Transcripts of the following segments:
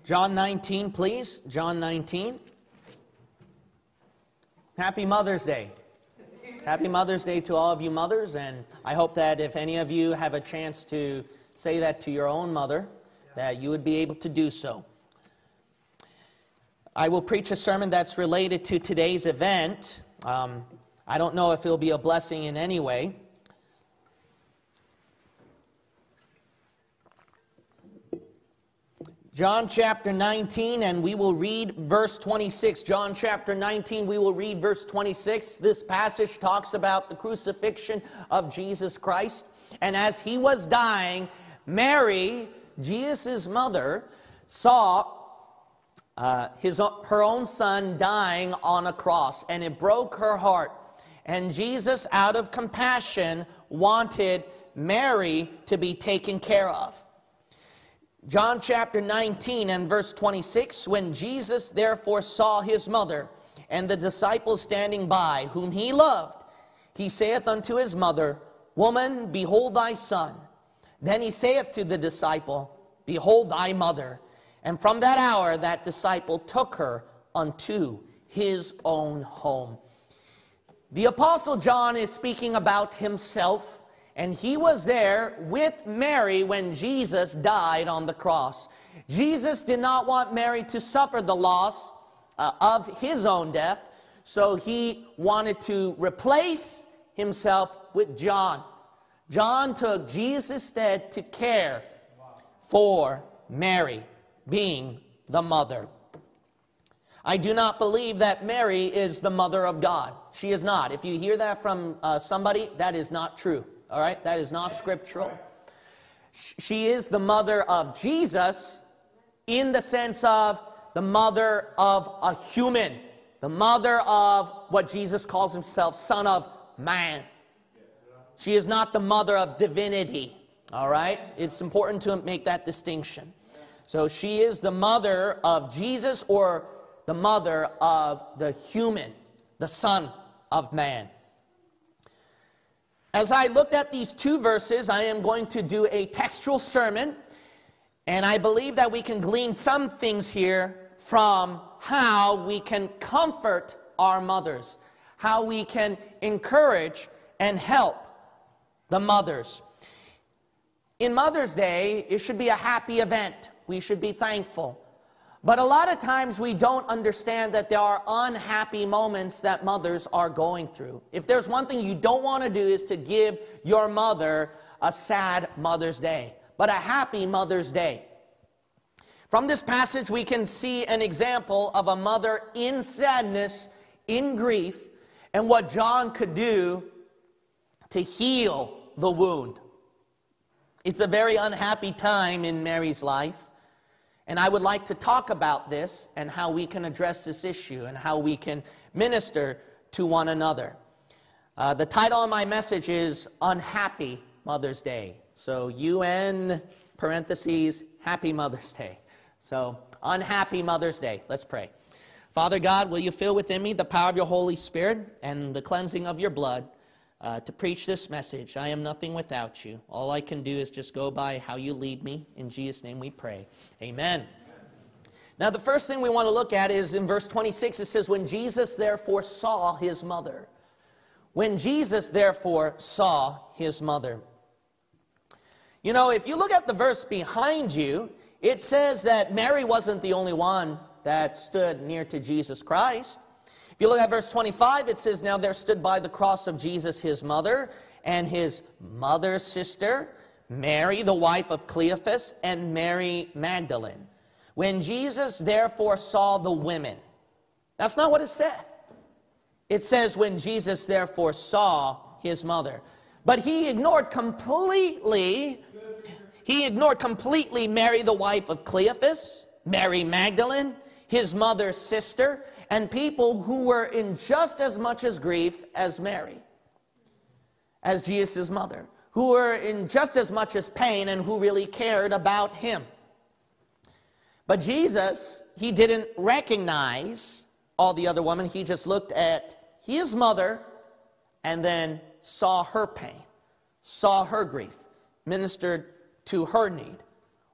John 19, please. John 19. Happy Mother's Day. Happy Mother's Day to all of you mothers, and I hope that if any of you have a chance to say that to your own mother, that you would be able to do so. I will preach a sermon that's related to today's event. I don't know if it'll be a blessing in any way. John chapter 19, and we will read verse 26. John chapter 19, we will read verse 26. This passage talks about the crucifixion of Jesus Christ. And as he was dying, Mary, Jesus' mother, saw her own son dying on a cross, and it broke her heart. And Jesus, out of compassion, wanted Mary to be taken care of. John chapter 19 and verse 26, when Jesus therefore saw his mother and the disciples standing by, whom he loved, he saith unto his mother, Woman, behold thy son. Then he saith to the disciple, Behold thy mother. And from that hour that disciple took her unto his own home. The Apostle John is speaking about himself, and he was there with Mary when Jesus died on the cross. Jesus did not want Mary to suffer the loss of his own death, so he wanted to replace himself with John. John took Jesus' stead to care for Mary, being the mother. I do not believe that Mary is the mother of God. She is not. If you hear that from somebody, that is not true. All right? That is not scriptural. She is the mother of Jesus in the sense of the mother of a human. The mother of what Jesus calls himself, Son of Man. She is not the mother of divinity. All right? It's important to make that distinction. So she is the mother of Jesus, or the mother of the human, the Son of Man. As I looked at these two verses, I am going to do a textual sermon, and I believe that we can glean some things here from how we can comfort our mothers, how we can encourage and help the mothers. In Mother's Day, it should be a happy event. We should be thankful. But a lot of times we don't understand that there are unhappy moments that mothers are going through. If there's one thing you don't want to do, is to give your mother a sad Mother's Day, but a happy Mother's Day. From this passage we can see an example of a mother in sadness, in grief, and what John could do to heal the wound. It's a very unhappy time in Mary's life. And I would like to talk about this and how we can address this issue and how we can minister to one another. The title of my message is Unhappy Mother's Day. So UN parentheses, Happy Mother's Day. So Unhappy Mother's Day. Let's pray. Father God, will you fill within me the power of your Holy Spirit and the cleansing of your blood to preach this message. I am nothing without you. All I can do is just go by how you lead me. In Jesus' name we pray. Amen. Now the first thing we want to look at is in verse 26. It says, when Jesus therefore saw his mother. When Jesus therefore saw his mother. You know, if you look at the verse behind you, it says that Mary wasn't the only one that stood near to Jesus Christ. If you look at verse 25, it says, now there stood by the cross of Jesus his mother and his mother's sister, Mary, the wife of Cleophas, and Mary Magdalene. When Jesus therefore saw the women. That's not what it said. It says, when Jesus therefore saw his mother. But he ignored completely Mary, the wife of Cleophas, Mary Magdalene, his mother's sister, and people who were in just as much as grief as Mary, as Jesus' mother, who were in just as much as pain and who really cared about him. But Jesus, he didn't recognize all the other women. He just looked at his mother and then saw her pain, saw her grief, ministered to her need.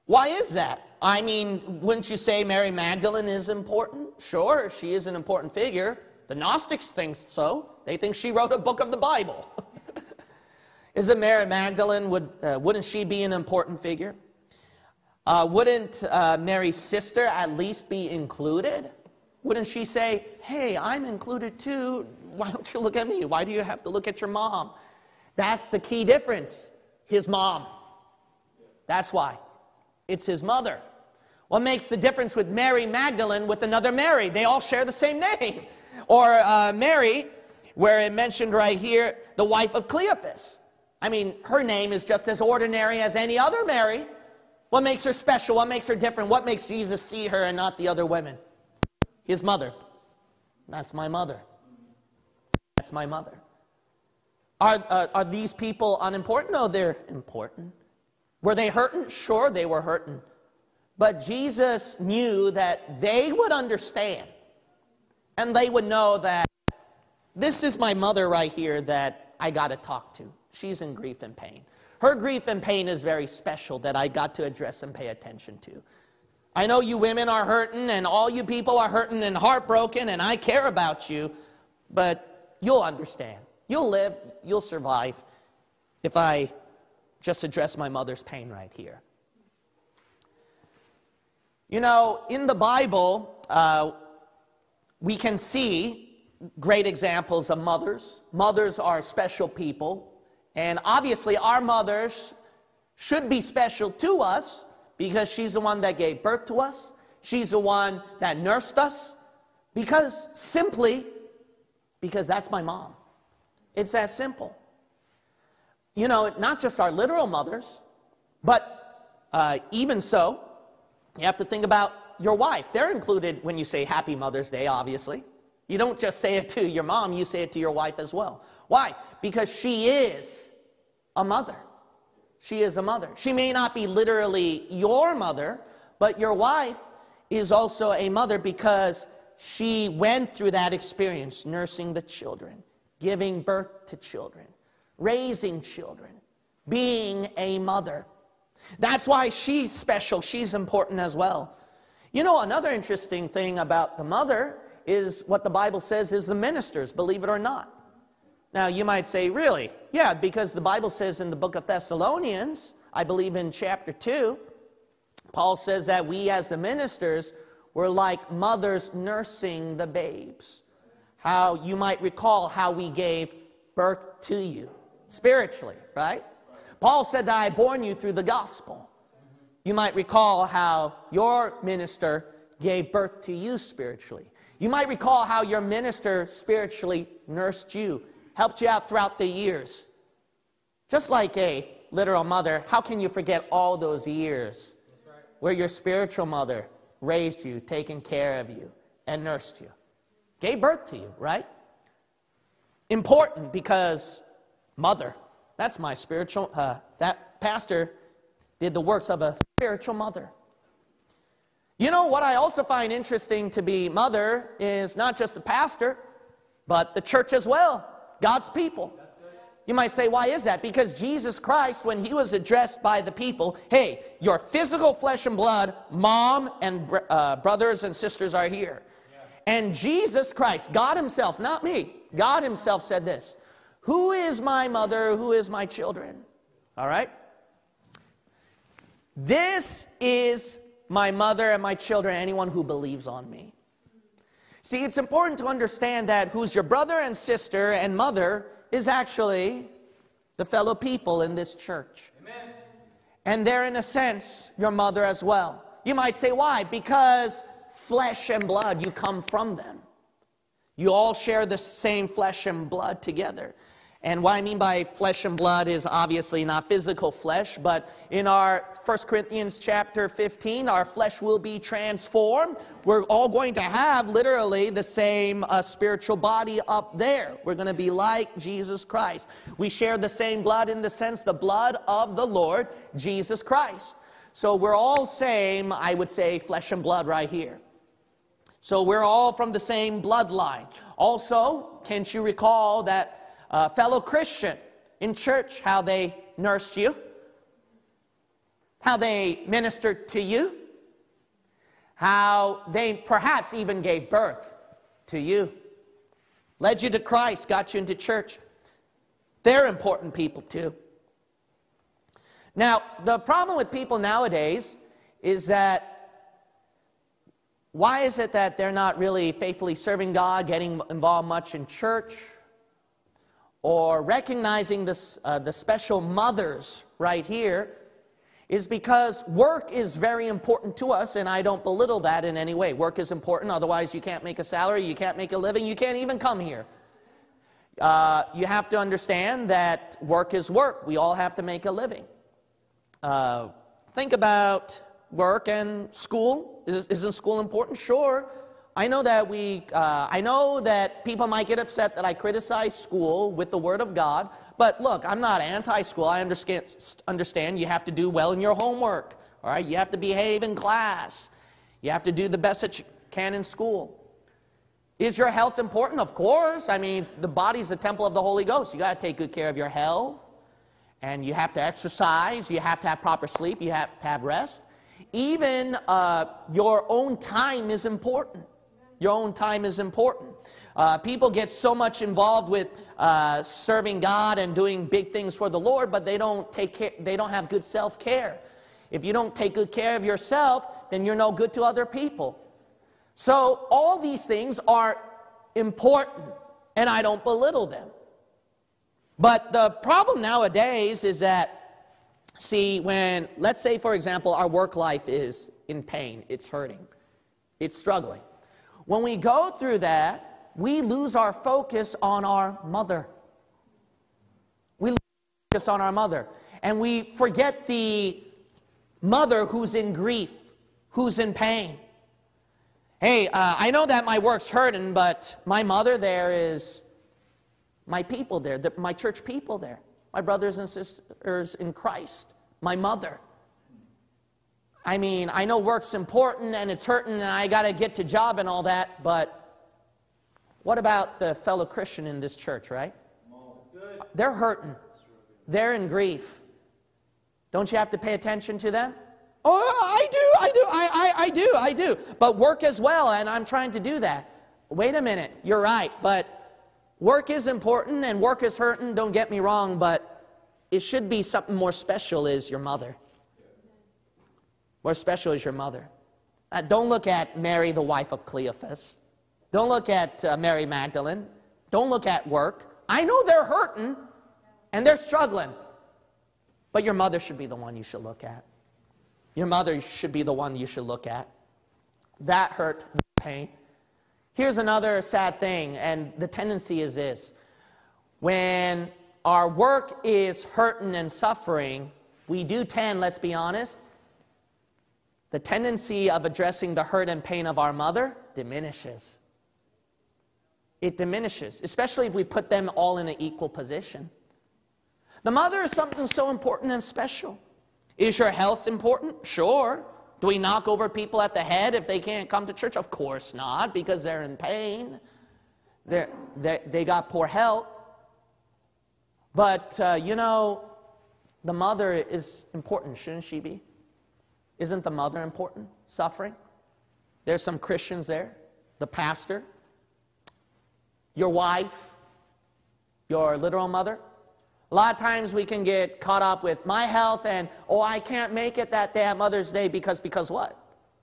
Why is that? I mean, wouldn't you say Mary Magdalene is important? Sure, she is an important figure. The Gnostics think so. They think she wrote a book of the Bible. Isn't Mary Magdalene, wouldn't she be an important figure? Wouldn't Mary's sister at least be included? Wouldn't she say, hey, I'm included too. Why don't you look at me? Why do you have to look at your mom? That's the key difference. His mom. That's why. It's his mother. What makes the difference with Mary Magdalene with another Mary? They all share the same name. Or Mary, where it mentioned right here, the wife of Cleophas. I mean, her name is just as ordinary as any other Mary. What makes her special? What makes her different? What makes Jesus see her and not the other women? His mother. That's my mother. That's my mother. Are these people unimportant? No, they're important. Were they hurting? Sure, they were hurting. But Jesus knew that they would understand. And they would know that this is my mother right here that I got to talk to. She's in grief and pain. Her grief and pain is very special that I got to address and pay attention to. I know you women are hurting and all you people are hurting and heartbroken and I care about you, but you'll understand. You'll live, you'll survive if I just address my mother's pain right here. You know, in the Bible, we can see great examples of mothers. Mothers are special people. And obviously, our mothers should be special to us because she's the one that gave birth to us. She's the one that nursed us. Simply because that's my mom. It's that simple. You know, not just our literal mothers, but even so, you have to think about your wife. They're included when you say Happy Mother's Day, obviously. You don't just say it to your mom, you say it to your wife as well. Why? Because she is a mother. She is a mother. She may not be literally your mother, but your wife is also a mother because she went through that experience, nursing the children, giving birth to children, raising children, being a mother. That's why she's special. She's important as well. You know, another interesting thing about the mother is what the Bible says is the ministers, believe it or not. Now, you might say, really? Yeah, because the Bible says in the book of Thessalonians, I believe in chapter 2, Paul says that we as the ministers were like mothers nursing the babes. How you might recall how we gave birth to you spiritually, right? Paul said that I born you through the gospel. You might recall how your minister gave birth to you spiritually. You might recall how your minister spiritually nursed you, helped you out throughout the years. Just like a literal mother, how can you forget all those years where your spiritual mother raised you, taken care of you, and nursed you? Gave birth to you, right? Important because mother, that's my spiritual, that pastor did the works of a spiritual mother. You know what I also find interesting to be mother is not just the pastor, but the church as well, God's people. You might say, why is that? Because Jesus Christ, when he was addressed by the people, hey, your physical flesh and blood, mom and brothers and sisters are here. And Jesus Christ, God himself, not me, God himself said this, who is my mother, who is my children? All right? This is my mother and my children, anyone who believes on me. See, it's important to understand that who's your brother and sister and mother is actually the fellow people in this church. Amen. And they're, in a sense, your mother as well. You might say, why? Because flesh and blood, you come from them. You all share the same flesh and blood together. And what I mean by flesh and blood is obviously not physical flesh, but in our 1 Corinthians chapter 15, our flesh will be transformed. We're all going to have literally the same spiritual body up there. We're going to be like Jesus Christ. We share the same blood in the sense, the blood of the Lord Jesus Christ. So we're all same, I would say, flesh and blood right here. So we're all from the same bloodline. Also, can't you recall that fellow Christian in church, how they nursed you? how they ministered to you, how they perhaps even gave birth to you, led you to Christ, got you into church. They're important people too. Now, the problem with people nowadays is that why is it that they're not really faithfully serving God, getting involved much in church, or recognizing this, the special mothers right here, is because work is very important to us, and I don't belittle that in any way. Work is important, otherwise you can't make a salary, you can't make a living, you can't even come here. You have to understand that work is work. We all have to make a living. Think about work and school. Isn't school important? Sure. I know that people might get upset that I criticize school with the Word of God, but look, I'm not anti-school. I understand you have to do well in your homework, all right? You have to behave in class. You have to do the best that you can in school. Is your health important? Of course. I mean, the body's the temple of the Holy Ghost. You got to take good care of your health, and you have to exercise. You have to have proper sleep. You have to have rest. Even your own time is important. Your own time is important. People get so much involved with serving God and doing big things for the Lord, but they don't have good self-care. If you don't take good care of yourself, then you're no good to other people. So all these things are important, and I don't belittle them. But the problem nowadays is that, see, when, let's say, for example, our work life is in pain, it's hurting, it's struggling. When we go through that, we lose our focus on our mother. We lose our focus on our mother. And we forget the mother who's in grief, who's in pain. Hey, I know that my work's hurting, but my mother there is my people there, my church people there, my brothers and sisters in Christ, my mother. I mean, I know work's important and it's hurting and I got to get to job and all that, but what about the fellow Christian in this church, right? They're hurting. They're in grief. Don't you have to pay attention to them? Oh, I do. But work as well, and I'm trying to do that. Wait a minute, you're right, but work is important and work is hurting, don't get me wrong, but it should be something more special is your mother. More special is your mother. Don't look at Mary, the wife of Cleophas. Don't look at Mary Magdalene. Don't look at work. I know they're hurting and they're struggling, but your mother should be the one you should look at. Your mother should be the one you should look at. That hurt, that pain. Here's another sad thing, and the tendency is this. When our work is hurting and suffering, we do tend, let's be honest, the tendency of addressing the hurt and pain of our mother diminishes. It diminishes, especially if we put them all in an equal position. The mother is something so important and special. Is your health important? Sure. Do we knock over people at the head if they can't come to church? Of course not, because they're in pain. They got poor health. But, you know, the mother is important, shouldn't she be? Isn't the mother important? Suffering? There's some Christians there. The pastor. Your wife. Your literal mother. A lot of times we can get caught up with my health and, oh, I can't make it that day at Mother's Day because what?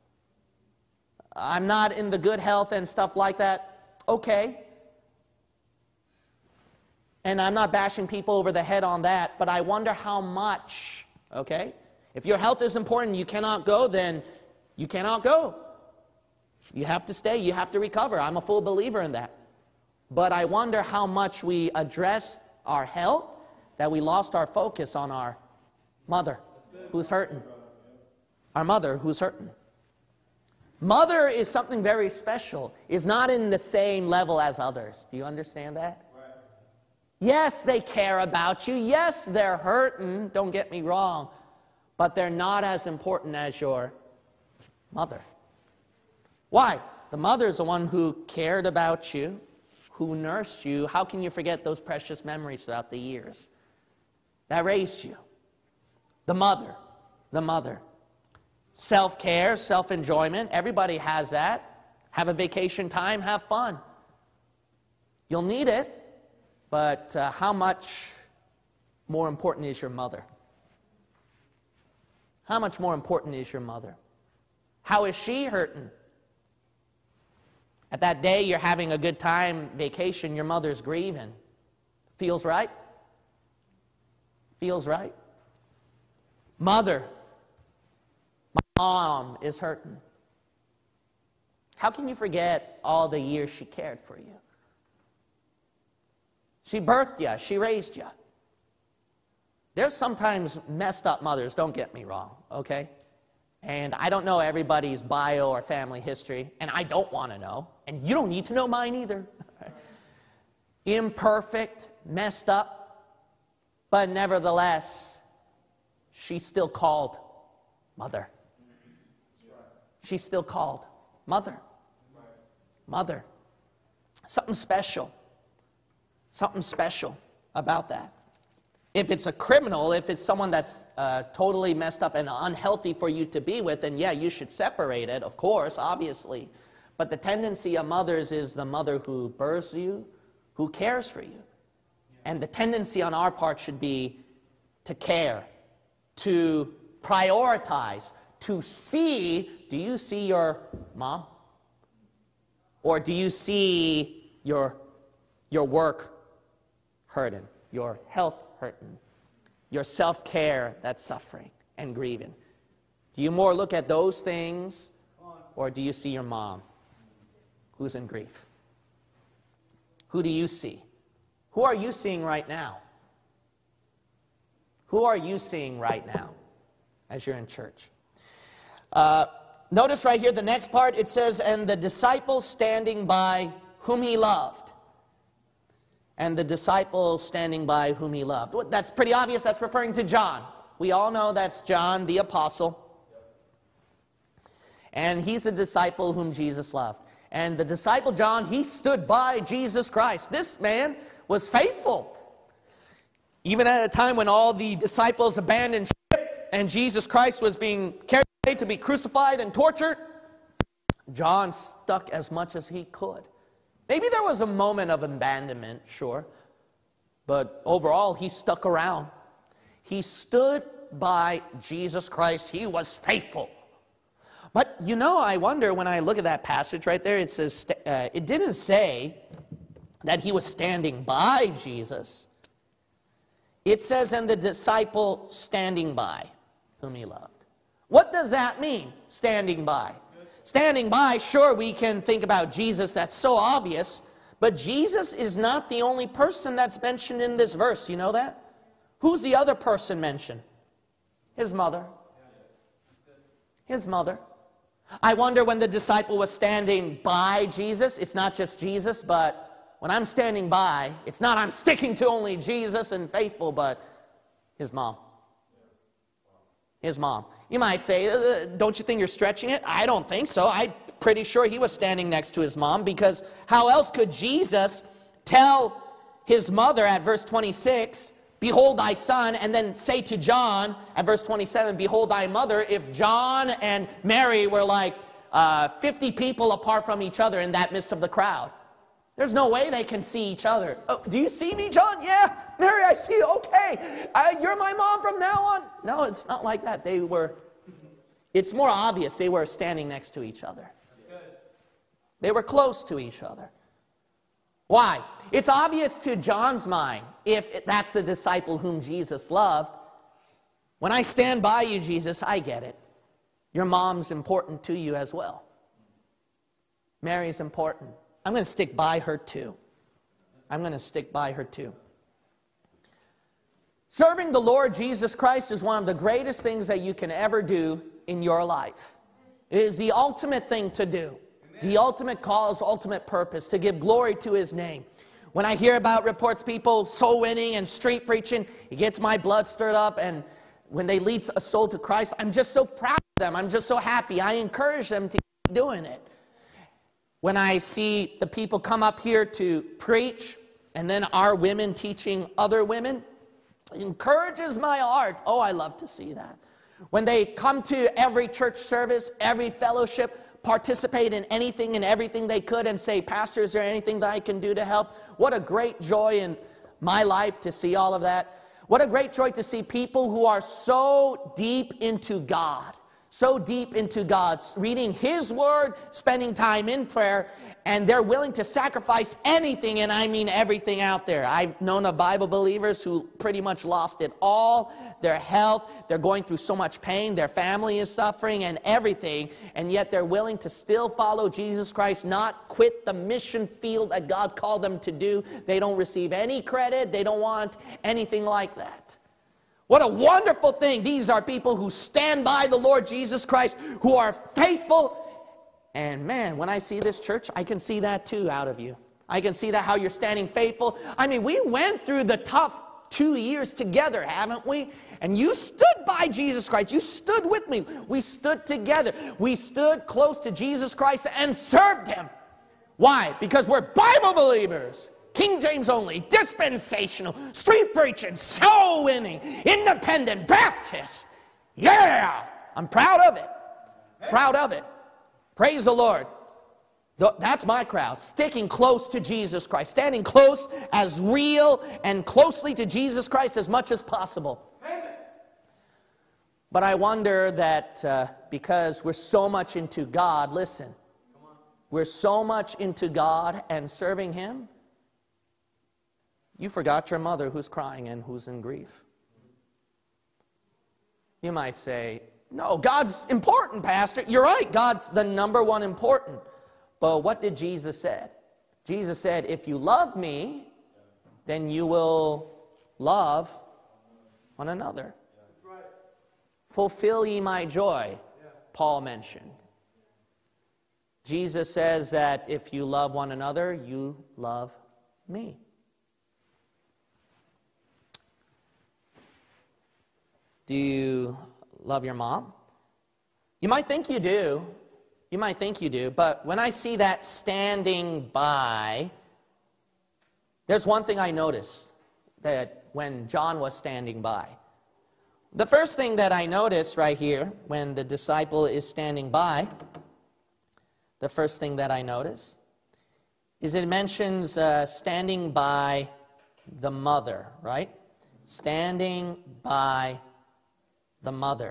I'm not in the good health and stuff like that. Okay. And I'm not bashing people over the head on that, but I wonder how much, okay? If your health is important and you cannot go, then you cannot go. You have to stay, you have to recover. I'm a full believer in that. But I wonder how much we address our health that we lost our focus on our mother who's hurting. Our mother who's hurting. Mother is something very special. Is not in the same level as others. Do you understand that? Right. Yes, they care about you. Yes, they're hurting. Don't get me wrong. But they're not as important as your mother. Why? The mother is the one who cared about you, who nursed you. How can you forget those precious memories throughout the years? That raised you. The mother. The mother. Self-care, self-enjoyment, everybody has that. Have a vacation time, have fun. You'll need it, but how much more important is your mother? How much more important is your mother? How is she hurting? At that day you're having a good time, vacation, your mother's grieving. Feels right? Feels right? Mother, my mom is hurting. How can you forget all the years she cared for you? She birthed you. She raised you. There's sometimes messed up mothers, don't get me wrong, okay? And I don't know everybody's bio or family history, and I don't want to know, and you don't need to know mine either. Imperfect, messed up, but nevertheless, she's still called mother. She's still called mother. Mother. Something special. Something special about that. If it's a criminal, if it's someone that's totally messed up and unhealthy for you to be with, then yeah, you should separate it, of course, obviously. But the tendency of mothers is the mother who births you, who cares for you. And the tendency on our part should be to care, to prioritize, to see. Do you see your mom? Or do you see your work hurting, your health hurting, your self-care that's suffering and grieving? Do you more look at those things, or do you see your mom who's in grief? Who do you see? Who are you seeing right now? Who are you seeing right now as you're in church? Notice right here, the next part, it says, and the disciples standing by whom he loved. And the disciples standing by whom he loved. Well, that's pretty obvious. That's referring to John. We all know that's John the apostle. And he's the disciple whom Jesus loved. And the disciple John, he stood by Jesus Christ. This man was faithful. Even at a time when all the disciples abandoned ship and Jesus Christ was being carried to be crucified and tortured, John stuck as much as he could. Maybe there was a moment of abandonment, sure. But overall, he stuck around. He stood by Jesus Christ. He was faithful. But you know, I wonder when I look at that passage right there, it says, it didn't say that he was standing by Jesus. It says, and the disciple standing by whom he loved. What does that mean, standing by? Standing by, sure, we can think about Jesus, that's so obvious, but Jesus is not the only person that's mentioned in this verse, you know that? Who's the other person mentioned? His mother. His mother. I wonder when the disciple was standing by Jesus, it's not just Jesus, but when I'm standing by, it's not I'm sticking to only Jesus and faithful, but his mom. His mom. You might say, don't you think you're stretching it? I don't think so. I'm pretty sure he was standing next to his mom, because how else could Jesus tell his mother at verse 26, behold thy son, and then say to John at verse 27, behold thy mother, if John and Mary were like 50 people apart from each other in that midst of the crowd? There's no way they can see each other. Oh, do you see me, John? Yeah. Mary, I see you. Okay. You're my mom from now on. No, it's not like that. It's more obvious they were standing next to each other. They were close to each other. Why? It's obvious to John's mind, if that's the disciple whom Jesus loved. When I stand by you, Jesus, I get it. Your mom's important to you as well. Mary's important. I'm going to stick by her too. I'm going to stick by her too. Serving the Lord Jesus Christ is one of the greatest things that you can ever do in your life. It is the ultimate thing to do. The ultimate cause, ultimate purpose, to give glory to his name. When I hear about reports, people soul winning and street preaching, it gets my blood stirred up. And when they lead a soul to Christ, I'm just so proud of them. I'm just so happy. I encourage them to keep doing it. When I see the people come up here to preach, and then our women teaching other women, it encourages my heart. Oh, I love to see that. When they come to every church service, every fellowship, participate in anything and everything they could and say, Pastor, is there anything that I can do to help? What a great joy in my life to see all of that. What a great joy to see people who are so deep into God. So deep into God, reading His Word, spending time in prayer, and they're willing to sacrifice anything, and I mean everything out there. I've known of Bible believers who pretty much lost it all, their health, they're going through so much pain, their family is suffering and everything, and yet they're willing to still follow Jesus Christ, not quit the mission field that God called them to do. They don't receive any credit, they don't want anything like that. What a wonderful thing. These are people who stand by the Lord Jesus Christ, who are faithful. And man, when I see this church, I can see that too out of you. I can see that how you're standing faithful. I mean, we went through the tough 2 years together, haven't we? And you stood by Jesus Christ. You stood with me. We stood together. We stood close to Jesus Christ and served Him. Why? Because we're Bible believers. King James only, dispensational, street preaching, soul winning, independent, Baptist. Yeah, I'm proud of it. Proud of it. Praise the Lord. That's my crowd, sticking close to Jesus Christ, standing close as real and closely to Jesus Christ as much as possible. But I wonder that because we're so much into God, listen, we're so much into God and serving Him, you forgot your mother who's crying and who's in grief. You might say, no, God's important, Pastor. You're right, God's the number one important. But what did Jesus say? Jesus said, if you love me, then you will love one another. Fulfill ye my joy, Paul mentioned. Jesus says that if you love one another, you love me. Do you love your mom? You might think you do. You might think you do. But when I see that standing by, there's one thing I noticed that when John was standing by. The first thing that I notice right here when the disciple is standing by, the first thing that I notice is it mentions standing by the mother, right? Standing by the mother.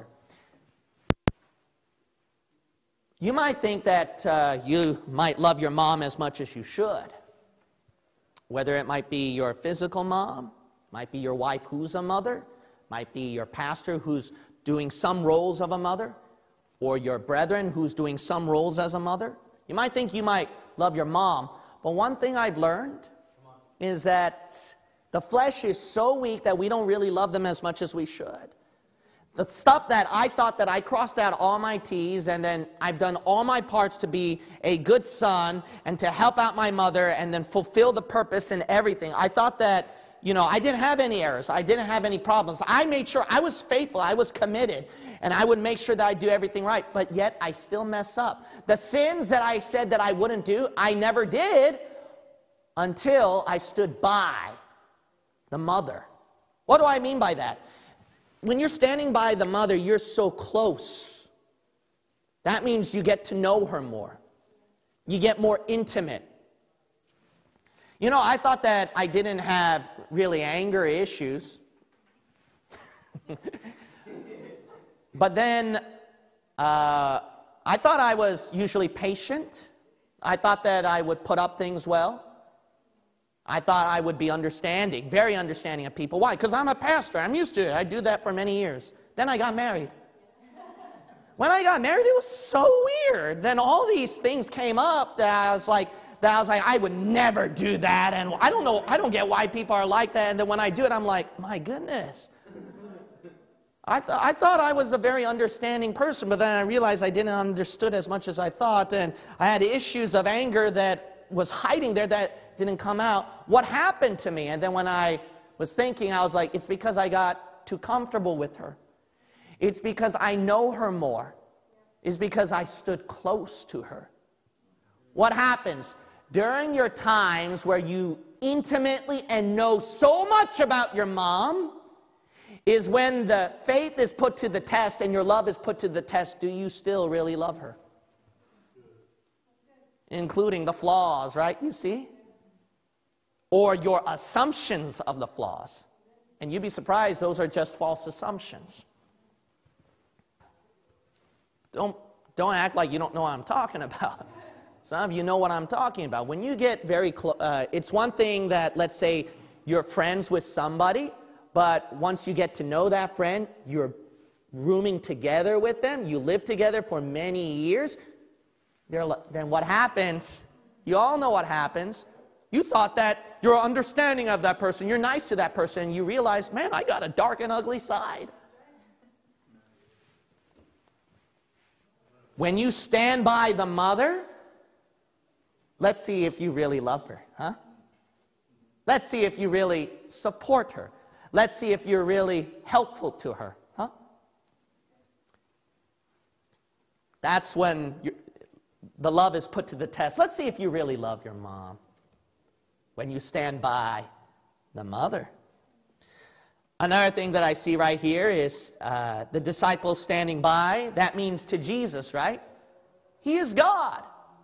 You might think that you might love your mom as much as you should. Whether it might be your physical mom, might be your wife who's a mother, might be your pastor who's doing some roles of a mother, or your brethren who's doing some roles as a mother. You might think you might love your mom, but one thing I've learned is that the flesh is so weak that we don't really love them as much as we should. The stuff that I thought that I crossed out all my T's and then I've done all my parts to be a good son and to help out my mother and then fulfill the purpose and everything. I thought that, you know, I didn't have any errors. I didn't have any problems. I made sure I was faithful. I was committed. And I would make sure that I do everything right. But yet I still mess up. The sins that I said that I wouldn't do, I never did until I stood by the mother. What do I mean by that? When you're standing by the mother, you're so close. That means you get to know her more. You get more intimate. You know, I thought that I didn't have really anger issues. But then I thought I was usually patient. I thought that I would put up things well. I thought I would be understanding, very understanding of people. Why? Because I'm a pastor. I'm used to it. I do that for many years. Then I got married. When I got married, it was so weird. Then all these things came up that I was like, I would never do that. And I don't know, I don't get why people are like that. And then when I do it, I'm like, my goodness. I thought I was a very understanding person, but then I realized I didn't understood as much as I thought. And I had issues of anger that was hiding there that didn't come out. What happened to me? And then when I was thinking, I was like, it's because I got too comfortable with her. It's because I know her more. It's because I stood close to her. What happens? During your times where you intimately and know so much about your mom, is when the faith is put to the test and your love is put to the test, do you still really love her? Including the flaws, right? You see? Or your assumptions of the flaws. And you'd be surprised, those are just false assumptions. Don't act like you don't know what I'm talking about. Some of you know what I'm talking about. When you get very close, it's one thing that, let's say, you're friends with somebody, but once you get to know that friend, you're rooming together with them, you live together for many years, then what happens? You all know what happens. You thought that you're understanding of that person, you're nice to that person, and you realize, man, I got a dark and ugly side. When you stand by the mother, let's see if you really love her, huh? Let's see if you really support her. Let's see if you're really helpful to her, huh? That's when the love is put to the test. Let's see if you really love your mom. When you stand by the mother. Another thing that I see right here is the disciples standing by. That means to Jesus, right? He is God.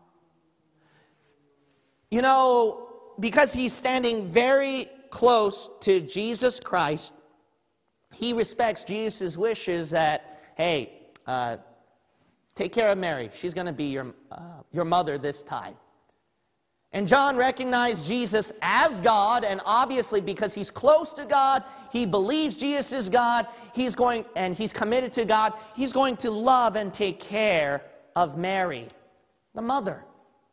You know, because he's standing very close to Jesus Christ, he respects Jesus' wishes that, hey, take care of Mary. She's going to be your mother this time. And John recognized Jesus as God, and obviously because he's close to God, he believes Jesus is God, he's committed to God, he's going to love and take care of Mary, the mother.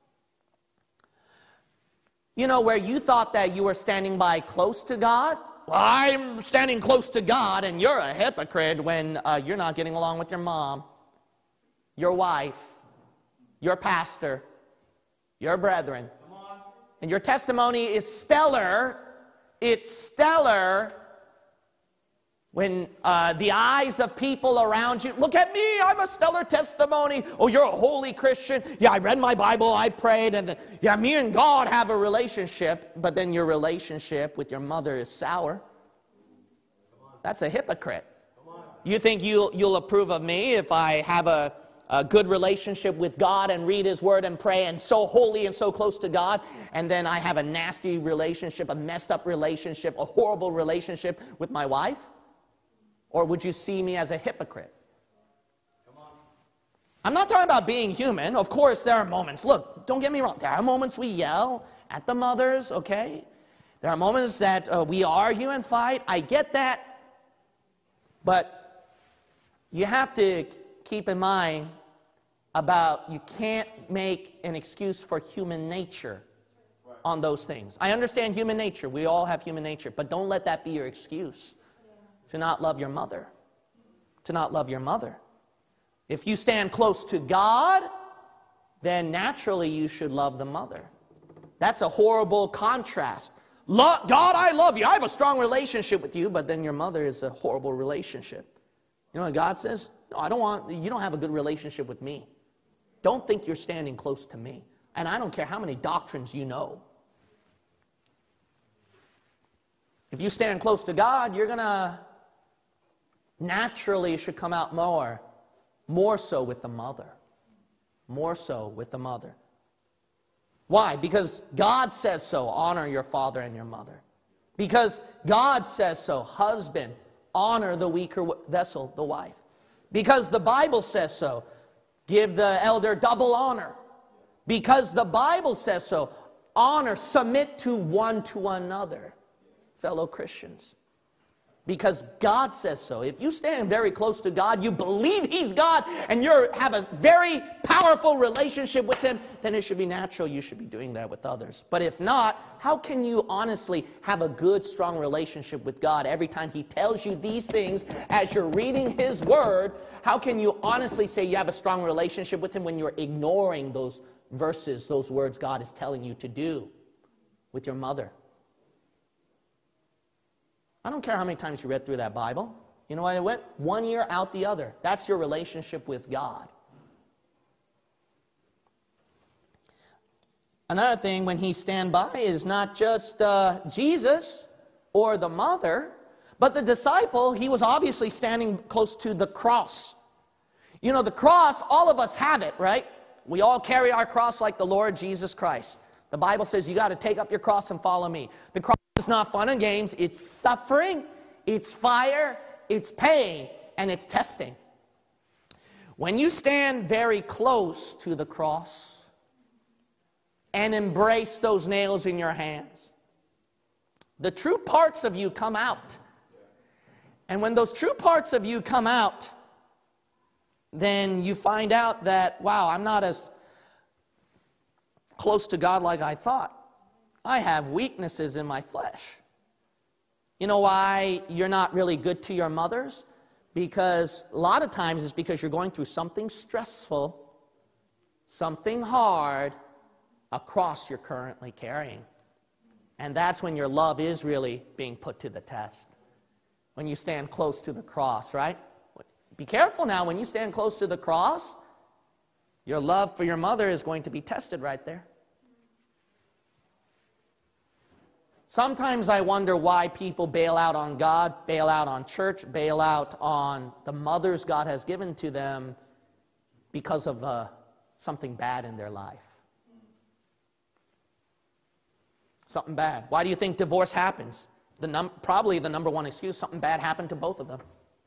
You know, where you thought that you were standing by close to God, well, I'm standing close to God, and you're a hypocrite when you're not getting along with your mom, your wife, your pastor, your brethren. And your testimony is stellar. It's stellar when the eyes of people around you, look at me, I'm a stellar testimony. Oh, you're a holy Christian. Yeah, I read my Bible, I prayed, and then, yeah, me and God have a relationship, but then your relationship with your mother is sour. That's a hypocrite. You think you'll approve of me if I have a good relationship with God and read His Word and pray and so holy and so close to God, and then I have a nasty relationship, a messed up relationship, a horrible relationship with my wife? Or would you see me as a hypocrite? I'm not talking about being human. Of course, there are moments. Look, don't get me wrong. There are moments we yell at the mothers, okay? There are moments that we argue and fight. I get that. But you have to keep in mind about you can't make an excuse for human nature on those things. I understand human nature. We all have human nature. But don't let that be your excuse to not love your mother. To not love your mother. If you stand close to God, then naturally you should love the mother. That's a horrible contrast. God, I love you. I have a strong relationship with you, but then your mother is a horrible relationship. You know what God says? No, you don't have a good relationship with me. Don't think you're standing close to me. And I don't care how many doctrines you know. If you stand close to God, you're going to naturally, it should come out more so with the mother. More so with the mother. Why? Because God says so. Honor your father and your mother. Because God says so. Husband, honor the weaker vessel, the wife. Because the Bible says so. Give the elder double honor. Because the Bible says so. Honor, submit to one to another. Fellow Christians. Because God says so. If you stand very close to God, you believe He's God, and you have a very powerful relationship with Him, then it should be natural you should be doing that with others. But if not, how can you honestly have a good, strong relationship with God every time He tells you these things as you're reading His Word? How can you honestly say you have a strong relationship with Him when you're ignoring those verses, those words God is telling you to do with your mother? I don't care how many times you read through that Bible. You know what it went? One ear out the other. That's your relationship with God. Another thing when he stand by is not just Jesus or the mother, But the disciple, he was obviously standing close to the cross. You know, the cross, all of us have it, right? We all carry our cross like the Lord Jesus Christ. The Bible says you got to take up your cross and follow me. The cross is not fun and games. It's suffering, it's fire, it's pain, and it's testing. When you stand very close to the cross and embrace those nails in your hands, the true parts of you come out. And when those true parts of you come out, then you find out that, wow, I'm not as close to God like I thought. I have weaknesses in my flesh. You know why you're not really good to your mothers? Because a lot of times it's because you're going through something stressful, something hard, a cross you're currently carrying. And that's when your love is really being put to the test. When you stand close to the cross, right? Be careful now, when you stand close to the cross, your love for your mother is going to be tested right there. Sometimes I wonder why people bail out on God, bail out on church, bail out on the mothers God has given to them because of something bad in their life. Something bad. Why do you think divorce happens? Probably the number one excuse, something bad happened to both of them.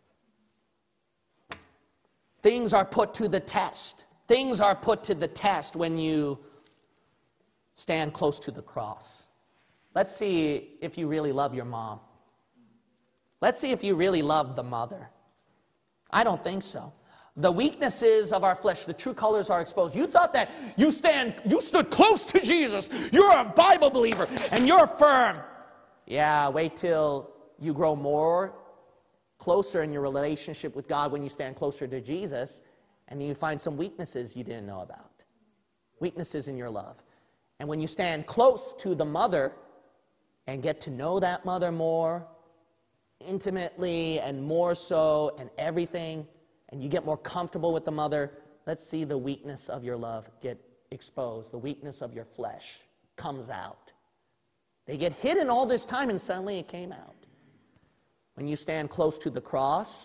Things are put to the test. Things are put to the test when you stand close to the cross. Let's see if you really love your mom. Let's see if you really love the mother. I don't think so. The weaknesses of our flesh, the true colors are exposed. You thought that you stood close to Jesus. You're a Bible believer and you're firm. Yeah, wait till you grow more closer in your relationship with God when you stand closer to Jesus, and then you find some weaknesses you didn't know about. Weaknesses in your love. And when you stand close to the mother and get to know that mother more intimately and more so and everything, and you get more comfortable with the mother, let's see the weakness of your love get exposed. The weakness of your flesh comes out. They get hidden all this time and suddenly it came out. When you stand close to the cross,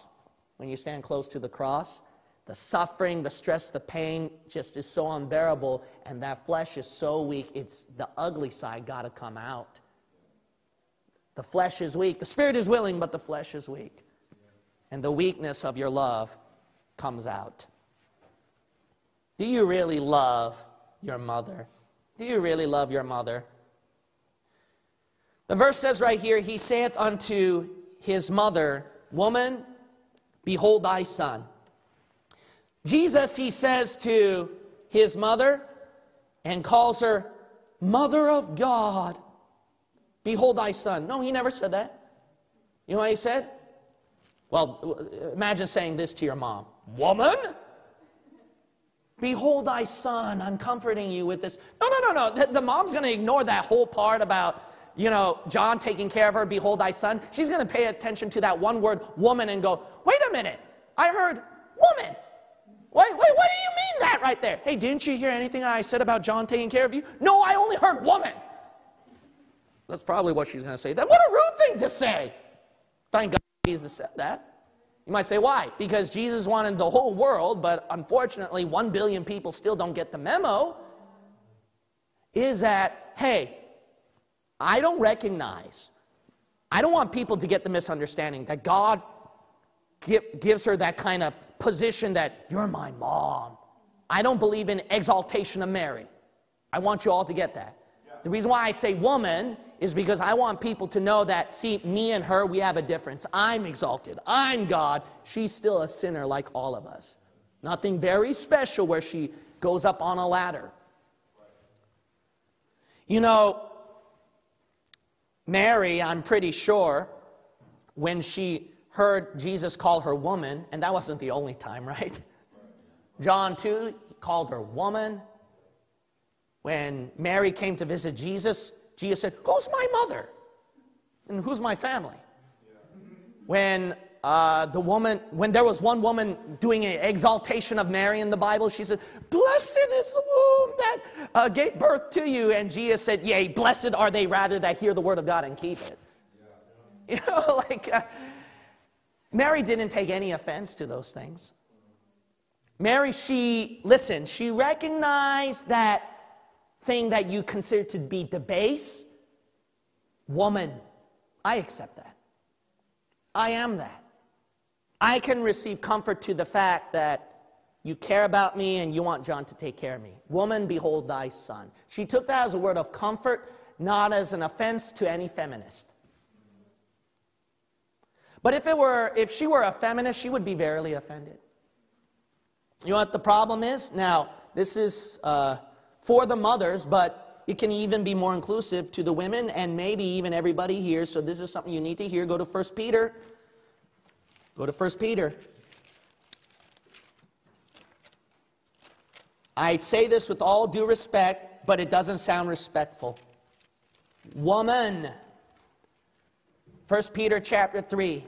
the suffering, the stress, the pain just is so unbearable, and that flesh is so weak, it's the ugly side got to come out. The flesh is weak. The spirit is willing, but the flesh is weak. And the weakness of your love comes out. Do you really love your mother? Do you really love your mother? The verse says right here, he saith unto his mother, Woman, behold thy son. Jesus, he says to his mother and calls her Mother of God. Behold thy son. No, he never said that. You know what he said? Well, imagine saying this to your mom. Woman, behold thy son. I'm comforting you with this. No. The mom's going to ignore that whole part about, you know, John taking care of her, behold thy son. She's going to pay attention to that one word, woman, and go, wait a minute, I heard woman. Wait, what do you mean that right there? Hey, didn't you hear anything I said about John taking care of you? No, I only heard woman. That's probably what she's going to say. Then what a rude thing to say. Thank God Jesus said that. You might say, why? Because Jesus wanted the whole world, but unfortunately 1 billion people still don't get the memo, is that, hey, I don't want people to get the misunderstanding that God gives her that kind of position that you're my mom. I don't believe in exaltation of Mary. I want you all to get that. Yeah. The reason why I say woman is because I want people to know that, see, me and her, we have a difference. I'm exalted. I'm God. She's still a sinner like all of us. Nothing very special where she goes up on a ladder. You know, Mary, I'm pretty sure, when she heard Jesus call her woman, and that wasn't the only time, right? John 2, he called her woman. When Mary came to visit Jesus, Jesus said, who's my mother? And who's my family? When there was one woman doing an exaltation of Mary in the Bible, she said, blessed is the womb that gave birth to you. And Jesus said, yea, blessed are they rather that hear the word of God and keep it. You know, like, Mary didn't take any offense to those things. Mary, she recognized that thing that you consider to be debased. Woman, I accept that. I am that. I can receive comfort to the fact that you care about me and you want John to take care of me. Woman, behold thy son. She took that as a word of comfort, not as an offense to any feminist. But if she were a feminist, she would be verily offended. You know what the problem is? Now, this is for the mothers, but it can even be more inclusive to the women and maybe even everybody here. So this is something you need to hear. Go to 1 Peter. Go to 1 Peter. I say this with all due respect, but it doesn't sound respectful. Woman. 1 Peter chapter 3.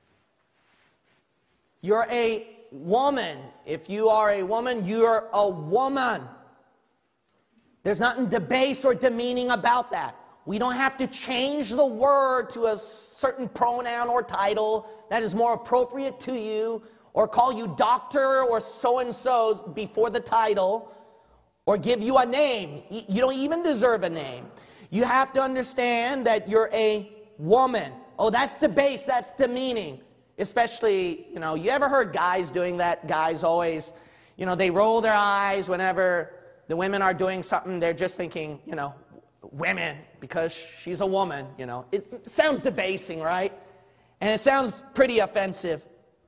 You're a woman. If you are a woman, you're a woman. There's nothing debased or demeaning about that. We don't have to change the word to a certain pronoun or title that is more appropriate to you, or call you doctor or so-and-so before the title, or give you a name. You don't even deserve a name. You have to understand that you're a woman. Oh, that's debased, that's demeaning. Especially, you know, you ever heard guys doing that? Guys always, you know, they roll their eyes whenever the women are doing something. They're just thinking, you know, women, because she's a woman, you know. It sounds debasing, right? And it sounds pretty offensive.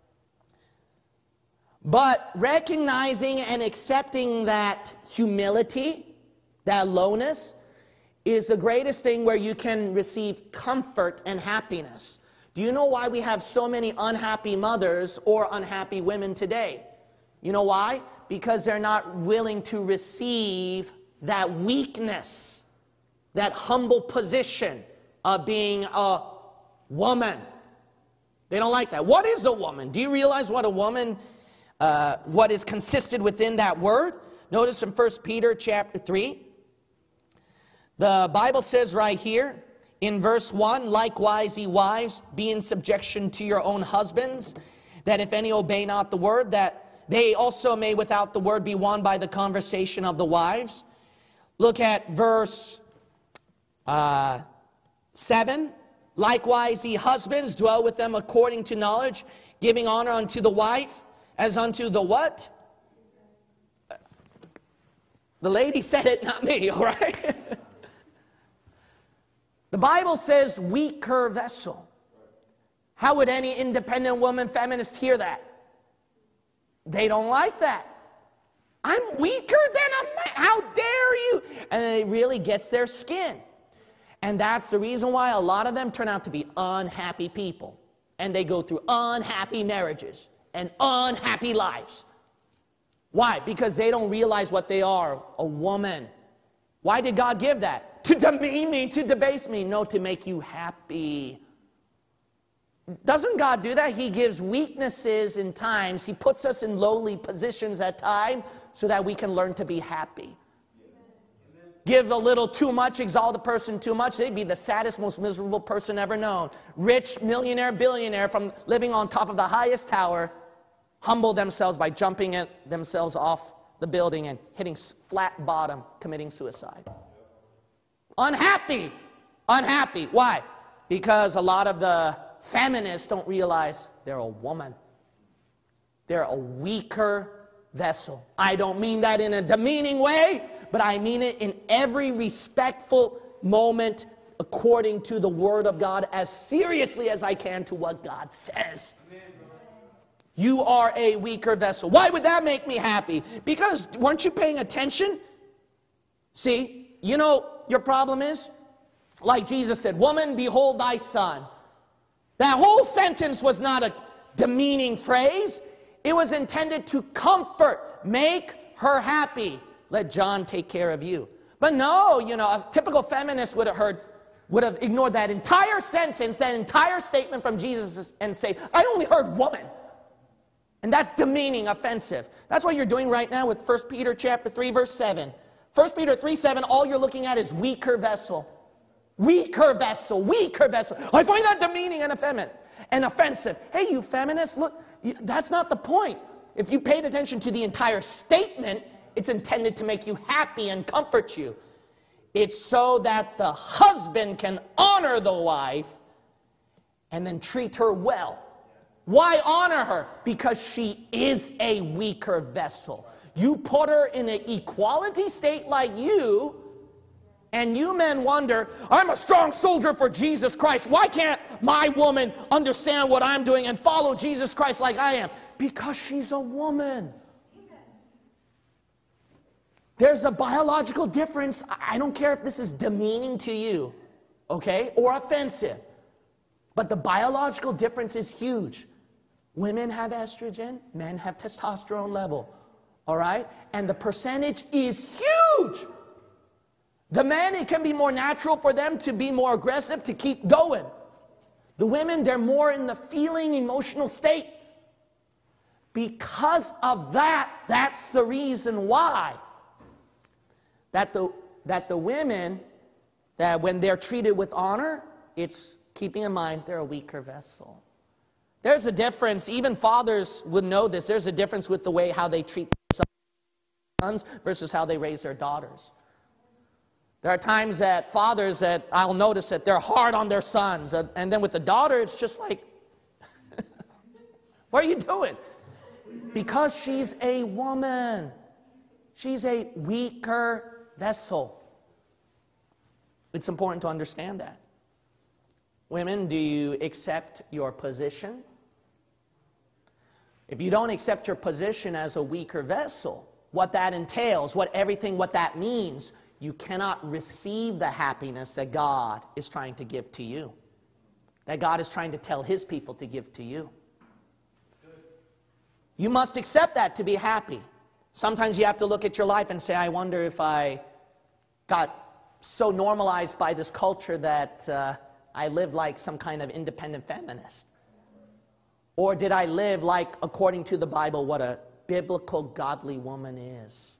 But recognizing and accepting that humility, that lowness, is the greatest thing where you can receive comfort and happiness. Do you know why we have so many unhappy mothers or unhappy women today? You know why? Because they're not willing to receive that weakness, that humble position of being a woman. They don't like that. What is a woman? Do you realize what a woman, what is consisted within that word? Notice in 1 Peter chapter 3. The Bible says right here, in verse 1, likewise, ye wives, be in subjection to your own husbands, that if any obey not the word, that they also may without the word be won by the conversation of the wives. Look at verse 7. Likewise, ye husbands, dwell with them according to knowledge, giving honor unto the wife, as unto the what? The lady said it, not me, all right? The Bible says weaker vessel. How would any independent woman feminist hear that? They don't like that. I'm weaker than a man. How dare you? And it really gets their skin. And that's the reason why a lot of them turn out to be unhappy people. And they go through unhappy marriages and unhappy lives. Why? Because they don't realize what they are, a woman. Why did God give that? To demean me, to debase me. No, to make you happy. Doesn't God do that? He gives weaknesses in times. He puts us in lowly positions at times so that we can learn to be happy. Give a little too much, exalt a person too much, they'd be the saddest, most miserable person ever known. Rich, millionaire, billionaire, from living on top of the highest tower, humble themselves by jumping themselves off the building and hitting flat bottom, committing suicide. Unhappy. Unhappy. Why? Because a lot of the feminists don't realize they're a woman. They're a weaker vessel. I don't mean that in a demeaning way, but I mean it in every respectful moment according to the Word of God, as seriously as I can to what God says. You are a weaker vessel. Why would that make me happy? Because weren't you paying attention? See, you know, your problem is, like Jesus said, woman, behold thy son. That whole sentence was not a demeaning phrase. It was intended to comfort, make her happy. Let John take care of you. But no, you know, a typical feminist would have ignored that entire sentence, that entire statement from Jesus, and say, I only heard woman. And that's demeaning, offensive. That's what you're doing right now with 1 Peter chapter 3, verse 7. 1 Peter 3, 7, all you're looking at is weaker vessel. Weaker vessel, weaker vessel. I find that demeaning and effeminate and offensive. Hey, you feminists, look, that's not the point. If you paid attention to the entire statement, it's intended to make you happy and comfort you. It's so that the husband can honor the wife and then treat her well. Why honor her? Because she is a weaker vessel. You put her in an equality state like you, and you men wonder, I'm a strong soldier for Jesus Christ. Why can't my woman understand what I'm doing and follow Jesus Christ like I am? Because she's a woman. There's a biological difference. I don't care if this is demeaning to you, okay, or offensive. But the biological difference is huge. Women have estrogen, men have testosterone level, all right? And the percentage is huge. The men, it can be more natural for them to be more aggressive, to keep going. The women, they're more in the feeling, emotional state. Because of that, that's the reason why that the women, that when they're treated with honor, it's keeping in mind they're a weaker vessel. There's a difference, even fathers would know this, there's a difference with the way how they treat their sons versus how they raise their daughters. There are times that fathers that I'll notice that they're hard on their sons, and then with the daughter it's just like, what are you doing? Because she's a woman. She's a weaker vessel. It's important to understand that. Women, do you accept your position? If you don't accept your position as a weaker vessel, what that entails, what that means, you cannot receive the happiness that God is trying to give to you, that God is trying to tell His people to give to you. You must accept that to be happy. Sometimes you have to look at your life and say, I wonder if I got so normalized by this culture that I lived like some kind of independent feminist. Or did I live like, according to the Bible, what a biblical godly woman is?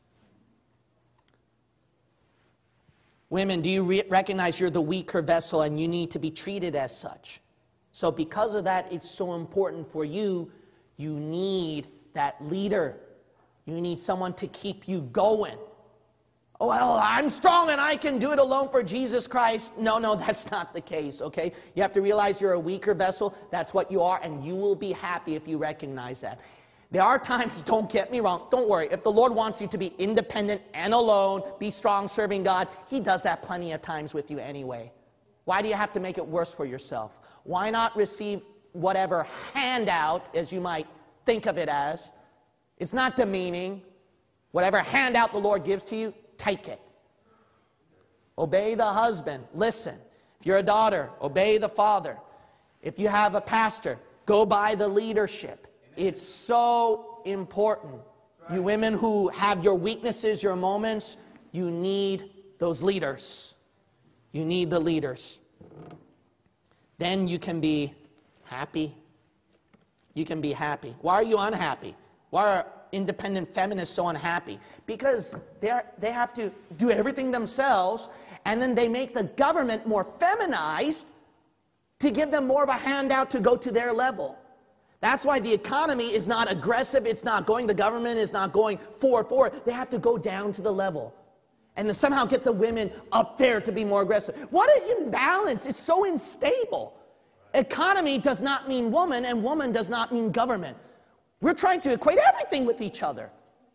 Women, do you recognize you're the weaker vessel and you need to be treated as such? So because of that, it's so important for you. You need that leader. You need someone to keep you going. Oh, well, I'm strong and I can do it alone for Jesus Christ. No, that's not the case, okay? You have to realize you're a weaker vessel. That's what you are, and you will be happy if you recognize that. There are times, don't get me wrong, don't worry. If the Lord wants you to be independent and alone, be strong serving God, He does that plenty of times with you anyway. Why do you have to make it worse for yourself? Why not receive whatever handout, as you might think of it as? It's not demeaning. Whatever handout the Lord gives to you, take it. Obey the husband. Listen. If you're a daughter, obey the father. If you have a pastor, go by the leadership. It's so important. You women who have your weaknesses, your moments, you need those leaders. You need the leaders. Then you can be happy. You can be happy. Why are you unhappy? Why are independent feminists so unhappy? Because they have to do everything themselves, and then they make the government more feminized to give them more of a handout to go to their level. That's why the economy is not aggressive. It's not going, the government is not going forward. They have to go down to the level and then somehow get the women up there to be more aggressive. What an imbalance. It's so unstable. Economy does not mean woman, and woman does not mean government. We're trying to equate everything with each other.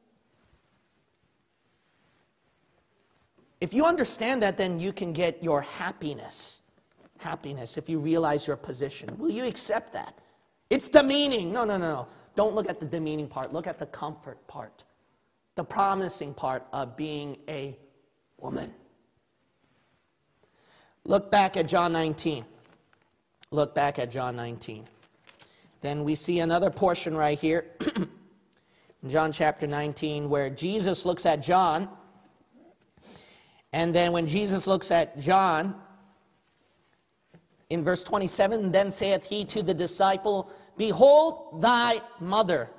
If you understand that, then you can get your happiness. Happiness, if you realize your position. Will you accept that? It's demeaning. No. Don't look at the demeaning part. Look at the comfort part. The promising part of being a woman. Look back at John 19. Look back at John 19. Then we see another portion right here. In John chapter 19, where Jesus looks at John. And then when Jesus looks at John, in verse 27, then saith he to the disciple, behold thy mother.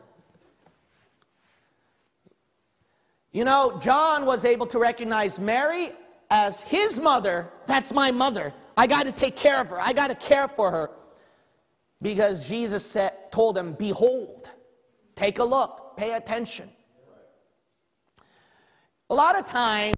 You know, John was able to recognize Mary as his mother, that's my mother. I got to take care of her. I got to care for her. Because Jesus told him, behold, take a look, pay attention. A lot of times,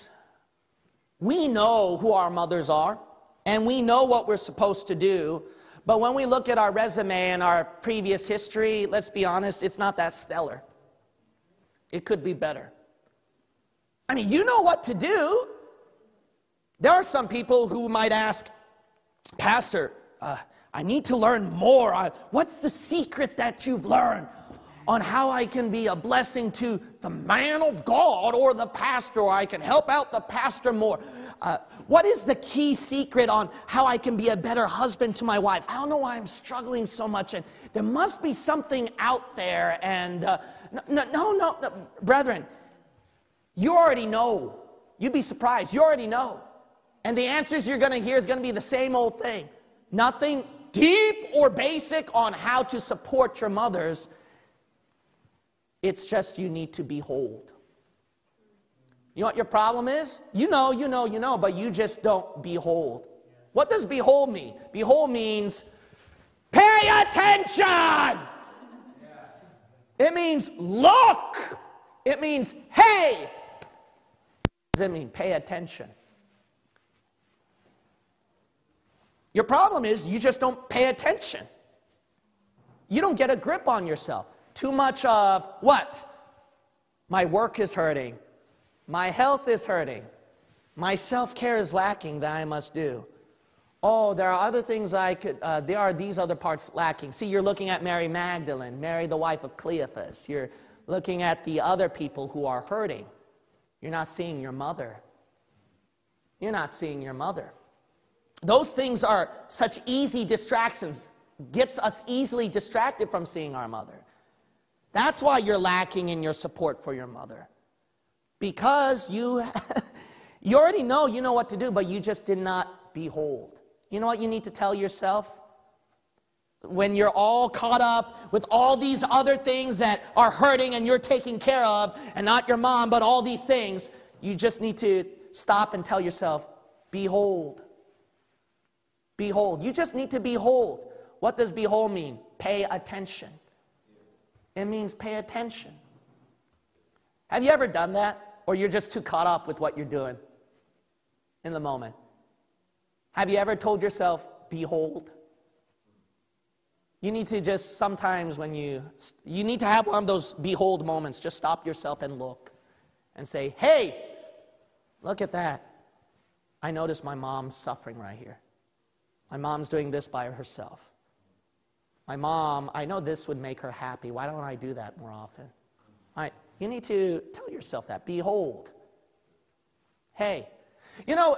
we know who our mothers are, and we know what we're supposed to do, but when we look at our resume and our previous history, let's be honest, it's not that stellar. It could be better. I mean, you know what to do. There are some people who might ask, Pastor, I need to learn more. What's the secret that you've learned on how I can be a blessing to the man of God or the pastor, or I can help out the pastor more? What is the key secret on how I can be a better husband to my wife? I don't know why I'm struggling so much, and there must be something out there. And no, brethren, you already know. You'd be surprised. You already know. And the answers you're going to hear is going to be the same old thing. Nothing deep or basic on how to support your mothers. It's just you need to behold. You know what your problem is? You know, but you just don't behold. What does behold mean? Behold means pay attention. It means look. It means hey. What does it mean? Pay attention. Your problem is you just don't pay attention. You don't get a grip on yourself. Too much of what? My work is hurting. My health is hurting. My self-care is lacking that I must do. Oh, there are other things there are these other parts lacking. See, you're looking at Mary Magdalene, Mary the wife of Cleophas. You're looking at the other people who are hurting. You're not seeing your mother. You're not seeing your mother. Those things are such easy distractions. Gets us easily distracted from seeing our mother. That's why you're lacking in your support for your mother. Because you already know, you know what to do, but you just did not behold. You know what you need to tell yourself? When you're all caught up with all these other things that are hurting and you're taking care of, and not your mom, but all these things, you just need to stop and tell yourself, behold. Behold. You just need to behold. What does behold mean? Pay attention. It means pay attention. Have you ever done that? Or you're just too caught up with what you're doing in the moment? Have you ever told yourself, behold? You need to just sometimes when you need to have one of those behold moments. Just stop yourself and look and say, hey, look at that. I notice my mom's suffering right here. My mom's doing this by herself. My mom, I know this would make her happy. Why don't I do that more often? You need to tell yourself that. Behold. Hey. You know,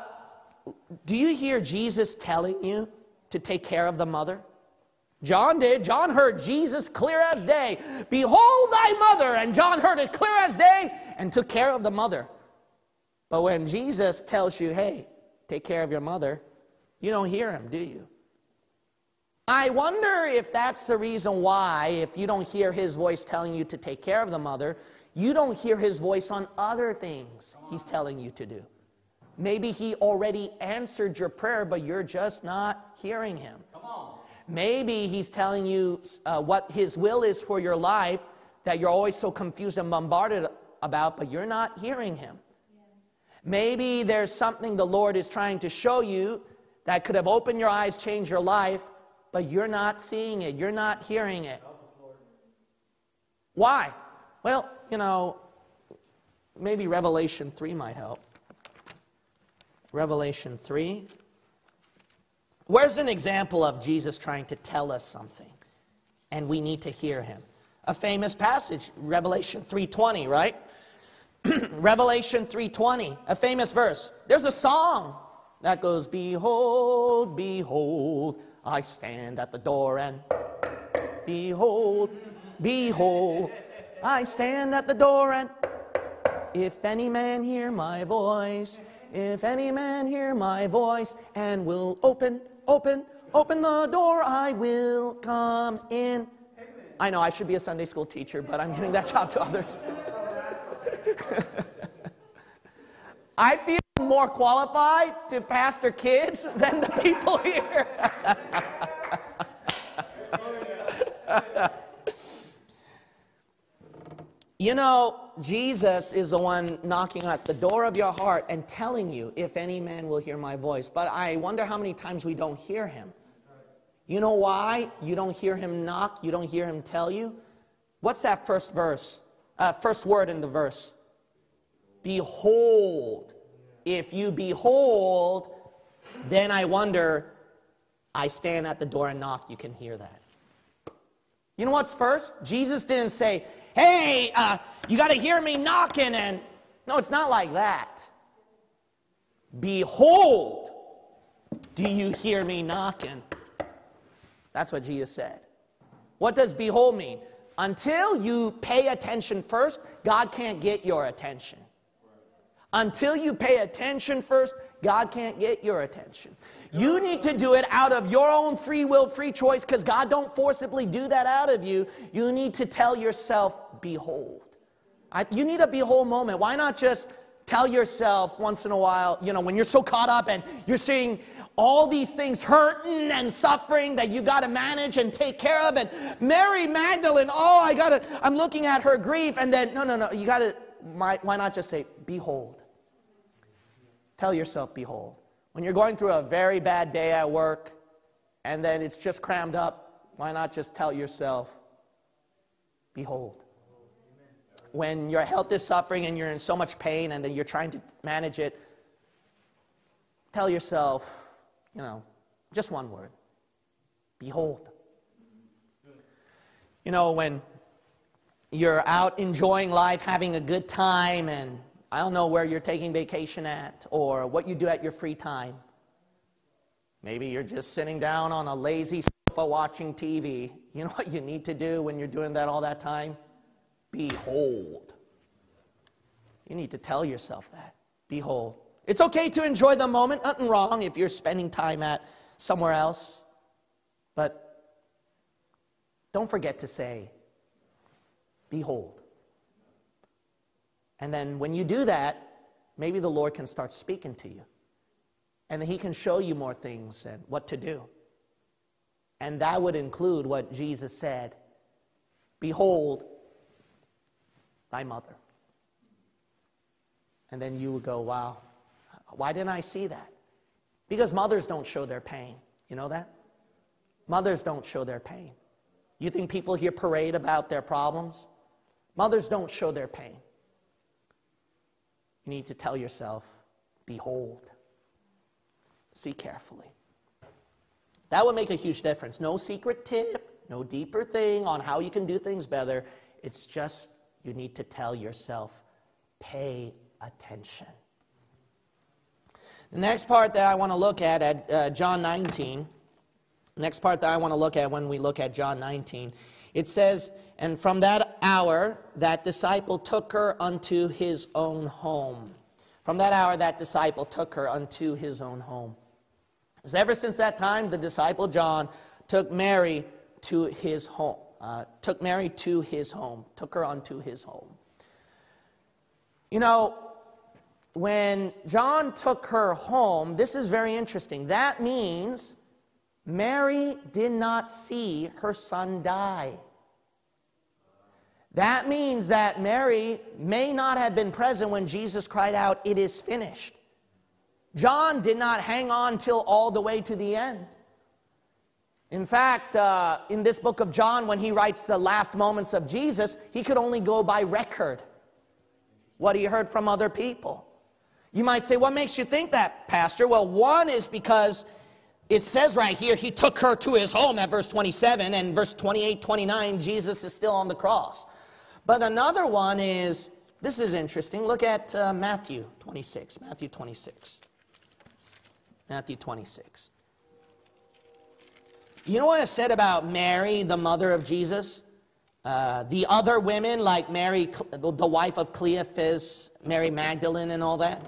do you hear Jesus telling you to take care of the mother? John did. John heard Jesus clear as day. Behold thy mother. And John heard it clear as day and took care of the mother. But when Jesus tells you, hey, take care of your mother, you don't hear him, do you? I wonder if that's the reason why, if you don't hear his voice telling you to take care of the mother, you don't hear his voice on other things he's telling you to do. Maybe he already answered your prayer, but you're just not hearing him. Come on. Maybe he's telling you what his will is for your life that you're always so confused and bombarded about, but you're not hearing him. Maybe there's something the Lord is trying to show you that could have opened your eyes, changed your life, but you're not seeing it. You're not hearing it. Why? Well, you know, maybe Revelation 3 might help. Revelation 3. Where's an example of Jesus trying to tell us something? And we need to hear him. A famous passage, Revelation 3:20, right? Revelation 3:20, a famous verse. There's a song that goes, behold, behold, I stand at the door and behold, behold, I stand at the door and if any man hear my voice, if any man hear my voice and will open the door, I will come in. I know I should be a Sunday school teacher, but I'm giving that job to others. I feel more qualified to pastor kids than the people here. You know, Jesus is the one knocking at the door of your heart and telling you, if any man will hear my voice. But I wonder how many times we don't hear him. You know why you don't hear him knock? You don't hear him tell you? What's that first verse? First word in the verse? Behold. If you behold, then I wonder, I stand at the door and knock. You can hear that. You know what's first? Jesus didn't say, hey, you got to hear me knocking. And no, it's not like that. Behold, do you hear me knocking? That's what Jesus said. What does behold mean? Until you pay attention first, God can't get your attention. Until you pay attention first, God can't get your attention. You need to do it out of your own free will, free choice, because God don't forcibly do that out of you. You need to tell yourself, behold. You need a behold moment. Why not just tell yourself once in a while, you know, when you're so caught up and you're seeing all these things hurting and suffering that you got to manage and take care of, and Mary Magdalene, oh, I'm looking at her grief, and then, no, you got to, why not just say, behold. Tell yourself, behold. When you're going through a very bad day at work, and then it's just crammed up, why not just tell yourself, behold. When your health is suffering and you're in so much pain and then you're trying to manage it, tell yourself, you know, just one word, behold. You know, when you're out enjoying life, having a good time, and I don't know where you're taking vacation at or what you do at your free time. Maybe you're just sitting down on a lazy sofa watching TV. You know what you need to do when you're doing that all that time? Behold. You need to tell yourself that. Behold. It's okay to enjoy the moment. Nothing wrong if you're spending time at somewhere else. But don't forget to say, behold. And then when you do that, maybe the Lord can start speaking to you. And he can show you more things and what to do. And that would include what Jesus said, behold, thy mother. And then you would go, wow, why didn't I see that? Because mothers don't show their pain. You know that? Mothers don't show their pain. You think people here parade about their problems? Mothers don't show their pain. You need to tell yourself, behold. See carefully. That would make a huge difference. No secret tip, no deeper thing on how you can do things better. It's just you need to tell yourself, pay attention. The next part that I want to look at John 19, next part that I want to look at when we look at John 19, it says, and from that hour, that disciple took her unto his own home. From that hour, that disciple took her unto his own home. So ever since that time, the disciple John took Mary to his home. Took Mary to his home. Took her unto his home. You know, when John took her home, this is very interesting. That means Mary did not see her son die. That means that Mary may not have been present when Jesus cried out, "It is finished." John did not hang on till all the way to the end. In fact, in this book of John, when he writes the last moments of Jesus, he could only go by record, what he heard from other people. You might say, what makes you think that, Pastor? Well, one is because it says right here, he took her to his home at verse 27, and verse 28, 29, Jesus is still on the cross. But another one is, this is interesting, look at Matthew 26, Matthew 26. Matthew 26. You know what I said about Mary, the mother of Jesus? The other women, like Mary, the wife of Cleophas, Mary Magdalene and all that?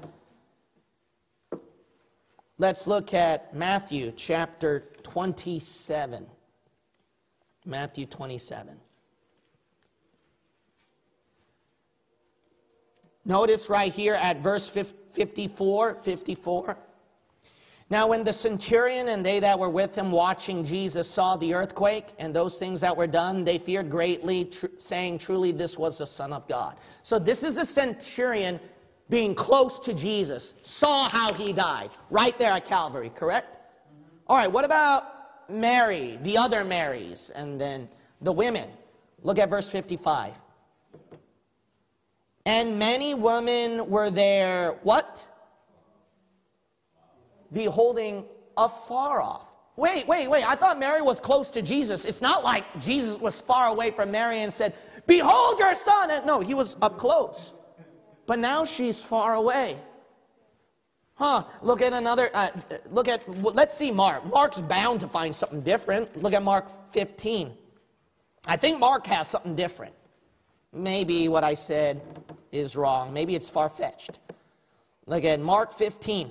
Let's look at Matthew chapter 27. Matthew 27. Notice right here at verse 54. Now when the centurion and they that were with him watching Jesus saw the earthquake and those things that were done, they feared greatly, saying, truly this was the Son of God. So this is a centurion being close to Jesus, saw how he died, right there at Calvary, correct? All right, what about Mary, the other Marys, and then the women? Look at verse 55. And many women were there, what? Beholding afar off. Wait. I thought Mary was close to Jesus. It's not like Jesus was far away from Mary and said, behold your son. And no, he was up close. But now she's far away. Look at another, let's see Mark. Mark's bound to find something different. Look at Mark 15. I think Mark has something different. Maybe what I said is wrong. Maybe it's far-fetched. Look at Mark 15.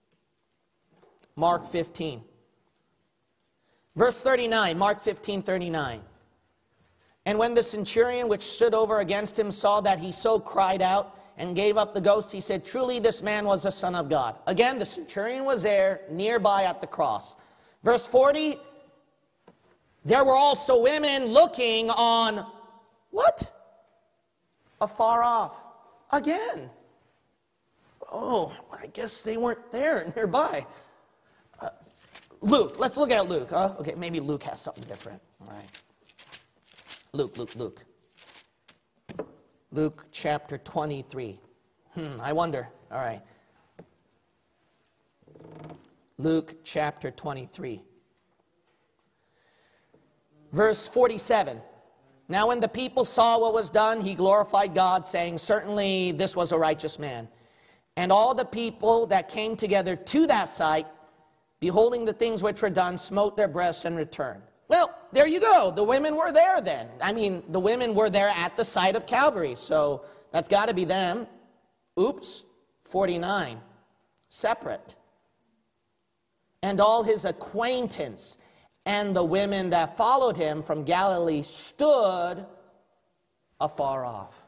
Mark 15. Verse 39, Mark 15, 39. And when the centurion which stood over against him saw that he so cried out and gave up the ghost, he said, truly this man was the Son of God. Again, the centurion was there, nearby at the cross. Verse 40, there were also women looking on, what? Afar off. Again. Oh, I guess they weren't there nearby. Luke, let's look at Luke, huh? Okay, maybe Luke has something different. All right. Luke. Luke chapter 23. I wonder. All right. Luke chapter 23. Verse 47. Now when the people saw what was done, he glorified God, saying, certainly this was a righteous man. And all the people that came together to that sight, beholding the things which were done, smote their breasts and returned. Well, there you go. The women were there then. I mean, the women were there at the site of Calvary, so that's got to be them. Oops, 49, separate. And all his acquaintance and the women that followed him from Galilee stood afar off.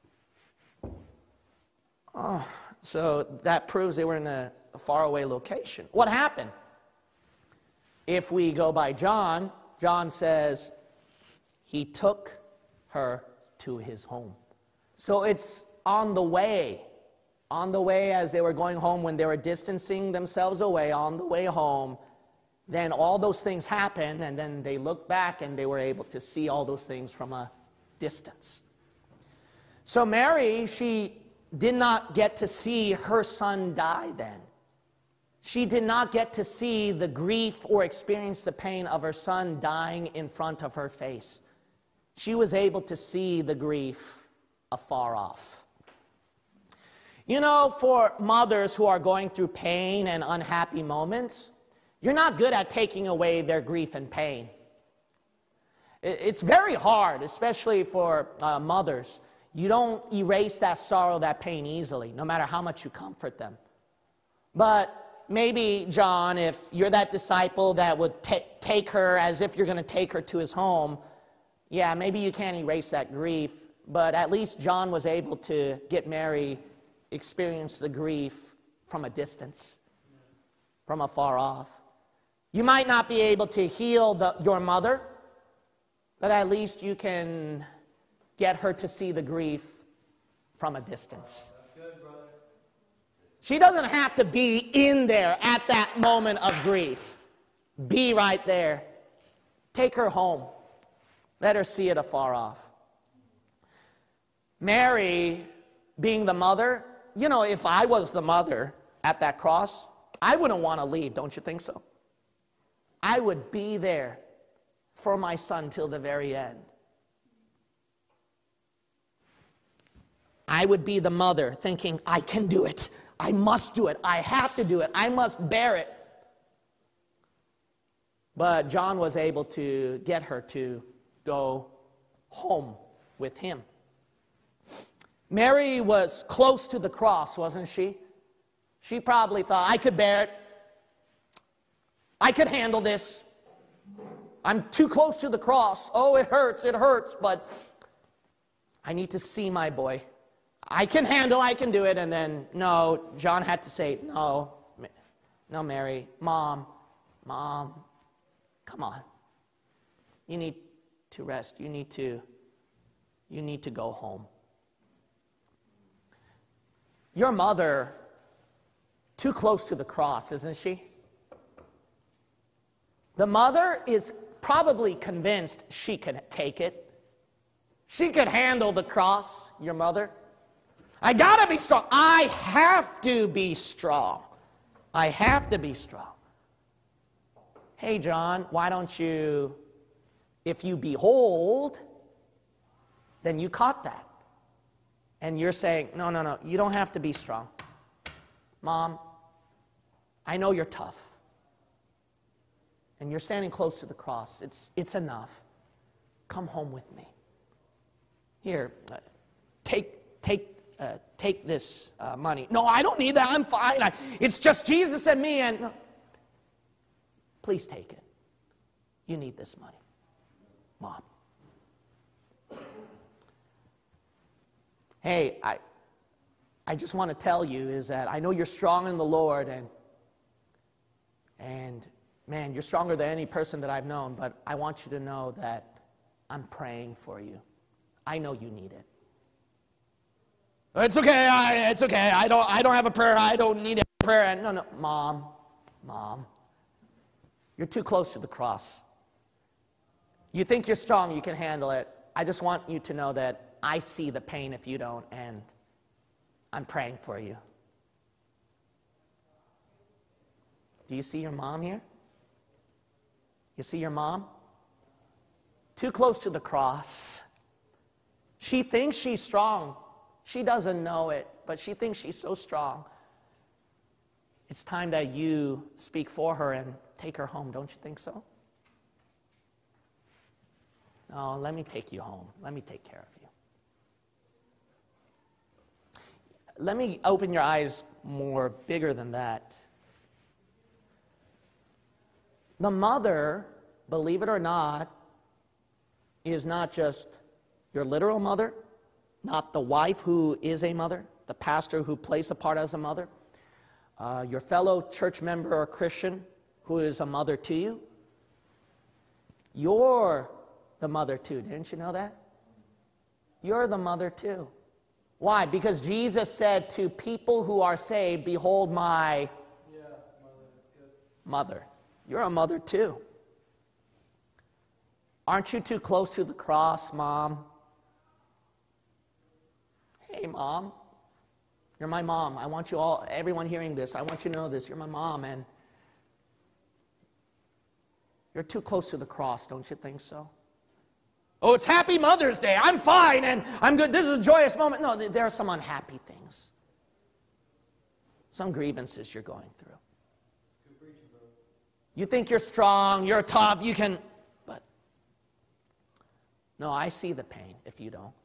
Oh, so that proves they were in a faraway location. What happened? If we go by John, John says he took her to his home. So it's on the way as they were going home, when they were distancing themselves away, on the way home, then all those things happened, and then they looked back and they were able to see all those things from a distance. So Mary, she did not get to see her son die then. She did not get to see the grief or experience the pain of her son dying in front of her face. She was able to see the grief afar off. You know, for mothers who are going through pain and unhappy moments, you're not good at taking away their grief and pain. It's very hard, especially for mothers. You don't erase that sorrow, that pain easily, no matter how much you comfort them. But maybe, John, if you're that disciple that would take her as if you're going to take her to his home, yeah, maybe you can't erase that grief, but at least John was able to get Mary experience the grief from a distance, from afar off. You might not be able to heal your mother, but at least you can get her to see the grief from a distance. She doesn't have to be in there at that moment of grief. Be right there. Take her home. Let her see it afar off. Mary, being the mother, you know, if I was the mother at that cross, I wouldn't want to leave, don't you think so? I would be there for my son till the very end. I would be the mother thinking, I can do it. I must do it. I have to do it. I must bear it. But John was able to get her to go home with him. Mary was close to the cross, wasn't she? She probably thought, I could bear it. I could handle this. I'm too close to the cross. Oh, it hurts, but I need to see my boy. I can do it. And then, no, John had to say, no, Mary, Mom, come on. You need to rest. You need to go home. Your mother, too close to the cross, isn't she? The mother is probably convinced she can take it. She could handle the cross, your mother. I gotta be strong. I have to be strong. I have to be strong. Hey, John, why don't you, if you behold, then you caught that. And you're saying, no, you don't have to be strong. Mom, I know you're tough. And you're standing close to the cross. It's enough. Come home with me. Here, take this money. No, I don't need that. I'm fine. It's just Jesus and me. And no. Please take it. You need this money, Mom. Hey, I just want to tell you is that I know you're strong in the Lord, and man, you're stronger than any person that I've known, but I want you to know that I'm praying for you. I know you need it. It's okay. It's okay. I don't have a prayer. I don't need a prayer. And no, Mom, you're too close to the cross. You think you're strong. You can handle it. I just want you to know that I see the pain if you don't, and I'm praying for you. Do you see your mom here? You see your mom? Too close to the cross. She thinks she's strong. She doesn't know it, but she thinks she's so strong. It's time that you speak for her and take her home, don't you think so? No, let me take you home. Let me take care of you. Let me open your eyes more bigger than that. The mother, believe it or not, is not just your literal mother, not the wife who is a mother, the pastor who plays a part as a mother, your fellow church member or Christian who is a mother to you. You're the mother too. Didn't you know that? You're the mother too. Why? Because Jesus said to people who are saved, behold my mother. You're a mother too. Aren't you too close to the cross, Mom? Hey, Mom. You're my mom. I want you all, everyone hearing this, I want you to know this. You're my mom, and you're too close to the cross, don't you think so? Oh, it's Happy Mother's Day. I'm fine, and I'm good. This is a joyous moment. No, there are some unhappy things. Some grievances you're going through. You think you're strong, you're tough, you can, but no, I see the pain if you don't.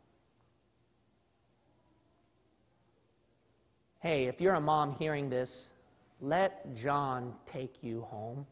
Hey, if you're a mom hearing this, let John take you home.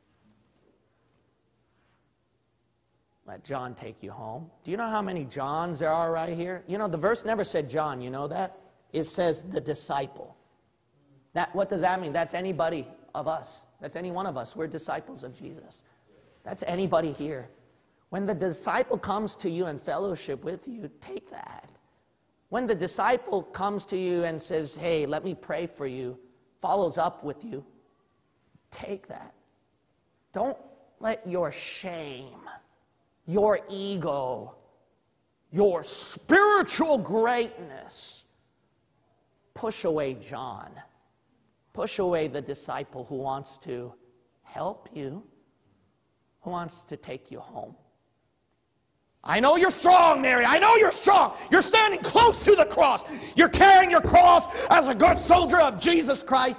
Let John take you home. Do you know how many Johns there are right here? You know, the verse never said John, you know that? It says the disciple. What does that mean? That's anybody of us. That's any one of us. We're disciples of Jesus. That's anybody here. When the disciple comes to you in fellowship with you, take that. When the disciple comes to you and says, hey, let me pray for you, follows up with you, take that. Don't let your shame, your ego, your spiritual greatness push away John. Push away the disciple who wants to help you, who wants to take you home. I know you're strong, Mary. I know you're strong. You're standing close to the cross. You're carrying your cross as a good soldier of Jesus Christ.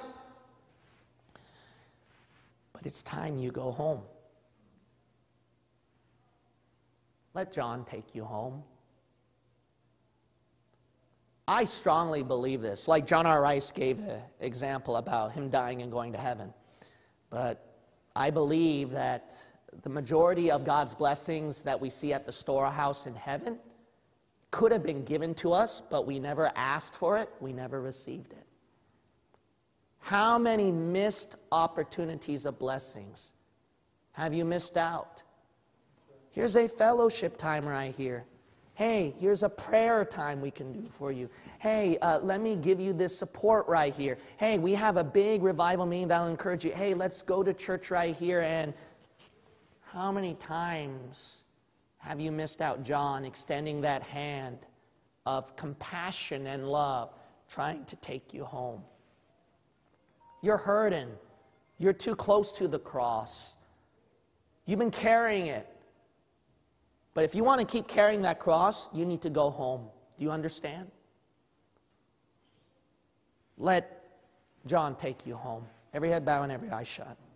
But it's time you go home. Let John take you home. I strongly believe this. Like John R. Rice gave an example about him dying and going to heaven. But I believe that the majority of God's blessings that we see at the storehouse in heaven could have been given to us, but we never asked for it, we never received it. How many missed opportunities of blessings have you missed out? Here's a fellowship time right here. Hey, here's a prayer time we can do for you. Hey, let me give you this support right here. Hey, we have a big revival meeting that'll encourage you. Hey, let's go to church right here. And how many times have you missed out, John, extending that hand of compassion and love, trying to take you home? You're hurting. You're too close to the cross. You've been carrying it. But if you want to keep carrying that cross, you need to go home. Do you understand? Let John take you home. Every head bowed and every eye shut.